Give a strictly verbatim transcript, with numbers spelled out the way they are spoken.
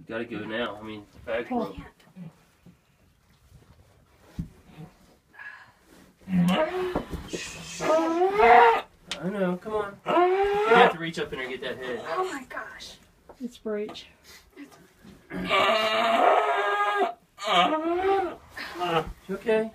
You gotta go now. I mean, the bag's Oh. broke. I know, come on. You have to reach up in there and get that head. Oh my gosh. It's breach. You okay?